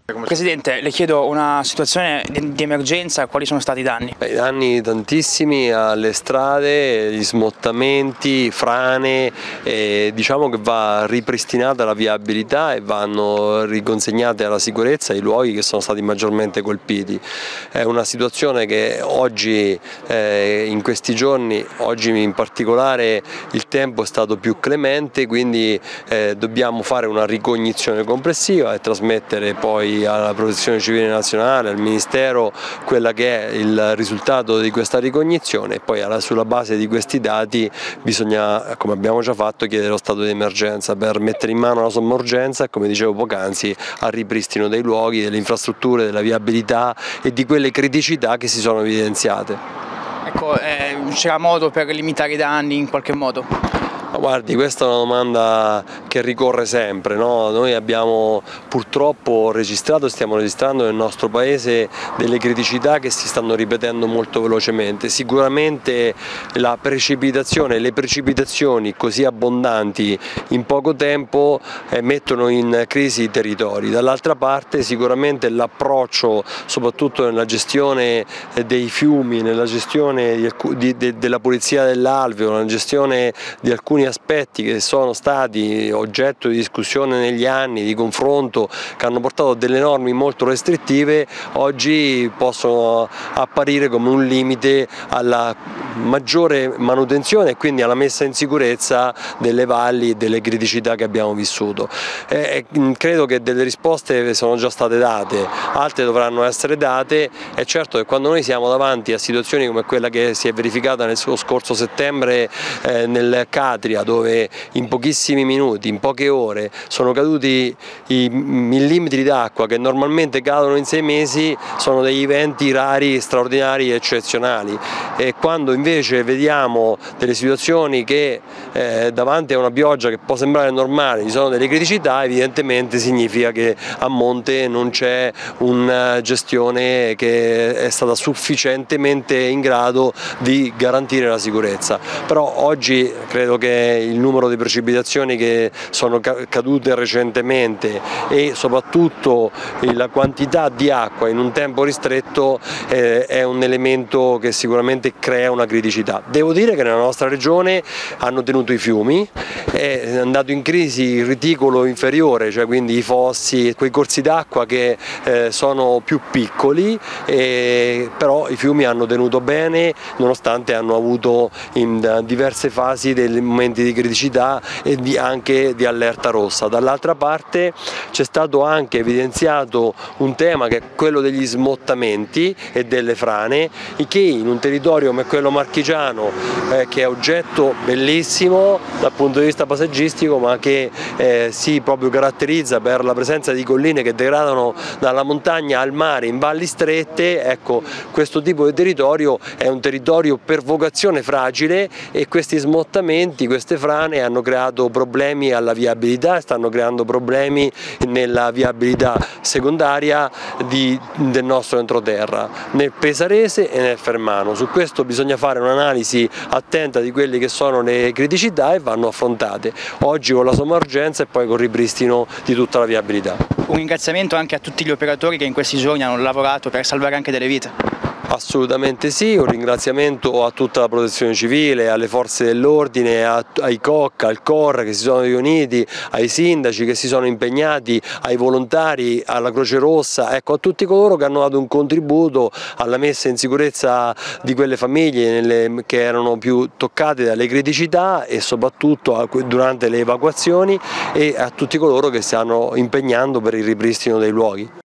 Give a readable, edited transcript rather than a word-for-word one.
Presidente, le chiedo una situazione di emergenza, quali sono stati i danni? I danni tantissimi alle strade, gli smottamenti, frane, diciamo che va ripristinata la viabilità e vanno riconsegnate alla sicurezza i luoghi che sono stati maggiormente colpiti. È una situazione che oggi, in questi giorni, oggi in particolare il tempo è stato più clemente, quindi dobbiamo fare una ricognizione complessiva e trasmettere poi alla Protezione Civile Nazionale, al Ministero, quella che è il risultato di questa ricognizione e poi sulla base di questi dati bisogna, come abbiamo già fatto, chiedere lo stato di emergenza per mettere in mano la somma urgenza e, come dicevo poc'anzi, al ripristino dei luoghi, delle infrastrutture, della viabilità e di quelle criticità che si sono evidenziate. Ecco, c'era modo per limitare i danni in qualche modo? Guardi, questa è una domanda che ricorre sempre, no? Noi abbiamo purtroppo registrato e stiamo registrando nel nostro paese delle criticità che si stanno ripetendo molto velocemente. Sicuramente la precipitazione, le precipitazioni così abbondanti in poco tempo mettono in crisi i territori. Dall'altra parte sicuramente l'approccio, soprattutto nella gestione dei fiumi, nella gestione della pulizia dell'alveo, nella gestione di alcuni aspetti che sono stati oggetto di discussione negli anni, di confronto, che hanno portato a delle norme molto restrittive, oggi possono apparire come un limite alla maggiore manutenzione e quindi alla messa in sicurezza delle valli e delle criticità che abbiamo vissuto. Credo che delle risposte sono già state date, altre dovranno essere date. È certo che quando noi siamo davanti a situazioni come quella che si è verificata nel scorso settembre nel Catria, dove in pochissimi minuti, in poche ore, sono caduti i millimetri d'acqua che normalmente cadono in 6 mesi, sono degli eventi rari, straordinari e eccezionali. E quando invece vediamo delle situazioni che davanti a una pioggia che può sembrare normale ci sono delle criticità, evidentemente significa che a monte non c'è una gestione che è stata sufficientemente in grado di garantire la sicurezza. Però oggi credo che il numero di precipitazioni che sono cadute recentemente e soprattutto la quantità di acqua in un tempo ristretto è un elemento che sicuramente crea una criticità. Devo dire che nella nostra regione hanno tenuto i fiumi, è andato in crisi il reticolo inferiore, cioè quindi i fossi, quei corsi d'acqua che sono più piccoli, però i fiumi hanno tenuto bene nonostante hanno avuto in diverse fasi dei momenti di criticità e anche di allerta rossa. Dall'altra parte c'è stato anche evidenziato un tema che è quello degli smottamenti e delle frane, che in un territorio come quello marchigiano, che è oggetto bellissimo dal punto di vista paesaggistico, ma che si proprio caratterizza per la presenza di colline che degradano dalla montagna al mare in valli strette, ecco, questo tipo di territorio è un territorio per vocazione fragile e questi smottamenti, queste frane hanno creato problemi alla viabilità e stanno creando problemi nella viabilità secondaria del nostro entroterra, nel Pesarese e nel Fermano. Su questo bisogna fare un'analisi attenta di quelle che sono le criticità e vanno affrontate, oggi con la somma urgenza e poi con il ripristino di tutta la viabilità. Un ringraziamento anche a tutti gli operatori che in questi giorni hanno lavorato per salvare anche delle vite. Assolutamente sì, un ringraziamento a tutta la Protezione Civile, alle forze dell'ordine, ai COC, al COR che si sono riuniti, ai sindaci che si sono impegnati, ai volontari, alla Croce Rossa, ecco, a tutti coloro che hanno dato un contributo alla messa in sicurezza di quelle famiglie che erano più toccate dalle criticità e soprattutto durante le evacuazioni, e a tutti coloro che si stanno impegnando per il ripristino dei luoghi.